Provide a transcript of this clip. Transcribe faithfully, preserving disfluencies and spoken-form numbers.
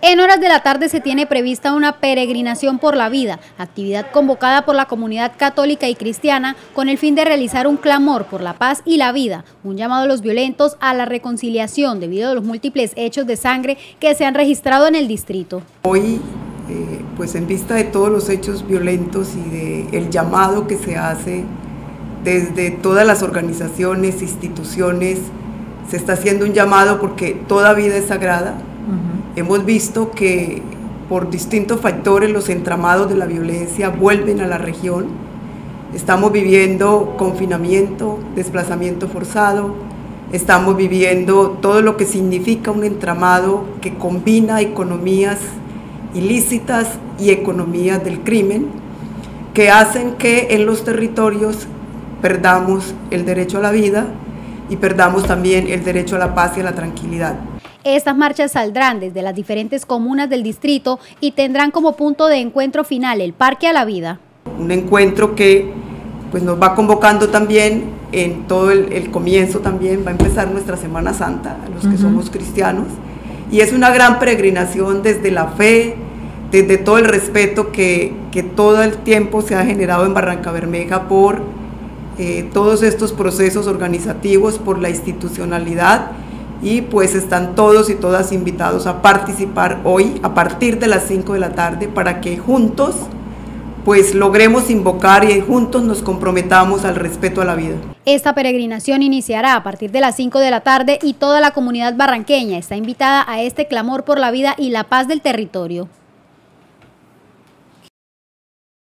En horas de la tarde se tiene prevista una peregrinación por la vida, actividad convocada por la comunidad católica y cristiana con el fin de realizar un clamor por la paz y la vida, un llamado a los violentos a la reconciliación debido a los múltiples hechos de sangre que se han registrado en el distrito. Hoy, eh, pues en vista de todos los hechos violentos y del llamado que se hace desde todas las organizaciones, instituciones, se está haciendo un llamado porque toda vida es sagrada. Uh-huh. Hemos visto que por distintos factores los entramados de la violencia vuelven a la región. Estamos viviendo confinamiento, desplazamiento forzado, estamos viviendo todo lo que significa un entramado que combina economías ilícitas y economías del crimen, que hacen que en los territorios perdamos el derecho a la vida y perdamos también el derecho a la paz y a la tranquilidad. Estas marchas saldrán desde las diferentes comunas del distrito y tendrán como punto de encuentro final el Parque a la Vida. Un encuentro que pues, nos va convocando también en todo el, el comienzo también, va a empezar nuestra Semana Santa, a los que uh-huh. somos cristianos, y es una gran peregrinación desde la fe, desde todo el respeto que, que todo el tiempo se ha generado en Barrancabermeja por eh, todos estos procesos organizativos, por la institucionalidad. Y pues están todos y todas invitados a participar hoy a partir de las cinco de la tarde para que juntos pues logremos invocar y juntos nos comprometamos al respeto a la vida. Esta peregrinación iniciará a partir de las cinco de la tarde y toda la comunidad barranqueña está invitada a este clamor por la vida y la paz del territorio.